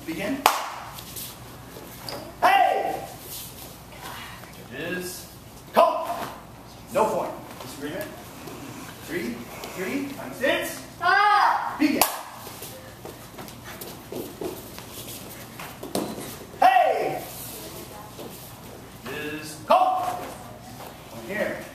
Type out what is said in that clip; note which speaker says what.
Speaker 1: Begin. Hey! Judges. Call. No point. Disagreement. 3, 3, time stance. Begin. Hey! Judges. Call. One here.